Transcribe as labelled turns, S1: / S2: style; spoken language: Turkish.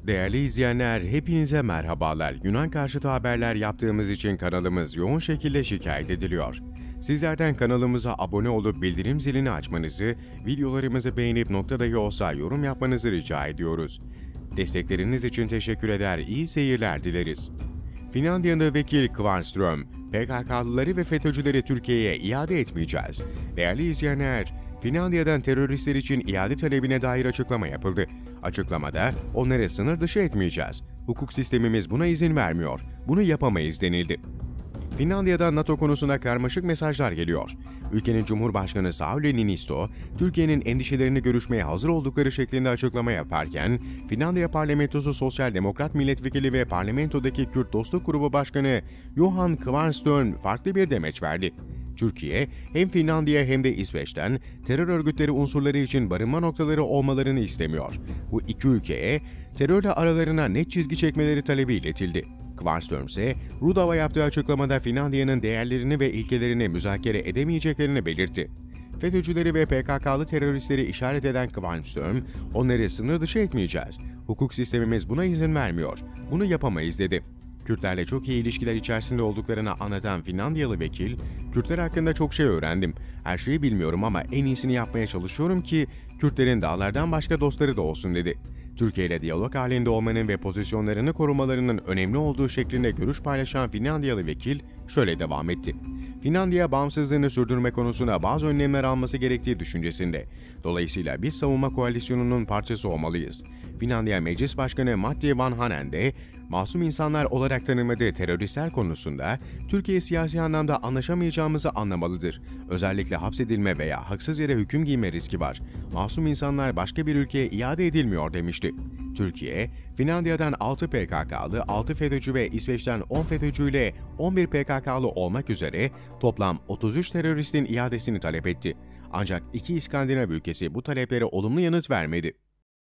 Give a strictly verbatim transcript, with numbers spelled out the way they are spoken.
S1: Değerli izleyenler, hepinize merhabalar. Yunan karşıtı haberler yaptığımız için kanalımız yoğun şekilde şikayet ediliyor. Sizlerden kanalımıza abone olup bildirim zilini açmanızı, videolarımızı beğenip nokta dahi olsa yorum yapmanızı rica ediyoruz. Destekleriniz için teşekkür eder, iyi seyirler dileriz. Finlandiyalı vekil Kvarnström, P K K'lıları ve FETÖ'cüleri Türkiye'ye iade etmeyeceğiz. Değerli izleyenler, Finlandiya'dan teröristler için iade talebine dair açıklama yapıldı. Açıklamada, onları sınır dışı etmeyeceğiz. Hukuk sistemimiz buna izin vermiyor. Bunu yapamayız denildi. Finlandiya'dan NATO konusunda karmaşık mesajlar geliyor. Ülkenin Cumhurbaşkanı Sauli Niinisto, Türkiye'nin endişelerini görüşmeye hazır oldukları şeklinde açıklama yaparken, Finlandiya Parlamentosu Sosyal Demokrat Milletvekili ve parlamentodaki Kürt Dostluk Grubu Başkanı Johan Kvarnström farklı bir demeç verdi. Türkiye, hem Finlandiya hem de İsveç'ten terör örgütleri unsurları için barınma noktaları olmalarını istemiyor. Bu iki ülkeye terörle aralarına net çizgi çekmeleri talebi iletildi. Kvarnström ise Rudava yaptığı açıklamada Finlandiya'nın değerlerini ve ilkelerini müzakere edemeyeceklerini belirtti. FETÖ'cüleri ve P K K'lı teröristleri işaret eden Kvarnström, onları sınır dışı etmeyeceğiz. Hukuk sistemimiz buna izin vermiyor. Bunu yapamayız dedi. Kürtlerle çok iyi ilişkiler içerisinde olduklarını anlatan Finlandiyalı vekil, Kürtler hakkında çok şey öğrendim. Her şeyi bilmiyorum ama en iyisini yapmaya çalışıyorum ki Kürtlerin dağlardan başka dostları da olsun dedi. Türkiye ile diyalog halinde olmanın ve pozisyonlarını korumalarının önemli olduğu şeklinde görüş paylaşan Finlandiyalı vekil şöyle devam etti. Finlandiya bağımsızlığını sürdürme konusunda bazı önlemler alması gerektiği düşüncesinde. Dolayısıyla bir savunma koalisyonunun parçası olmalıyız. Finlandiya Meclis Başkanı Matti Vanhanen de masum insanlar olarak tanımadığı teröristler konusunda Türkiye siyasi anlamda anlaşamayacağımızı anlamalıdır. Özellikle hapsedilme veya haksız yere hüküm giyme riski var. Masum insanlar başka bir ülkeye iade edilmiyor demişti. Türkiye, Finlandiya'dan altı P K K'lı, altı FETÖ'cü ve İsveç'ten on FETÖ'cü ile on bir P K K'lı olmak üzere toplam otuz üç teröristin iadesini talep etti. Ancak iki İskandinav ülkesi bu taleplere olumlu yanıt vermedi.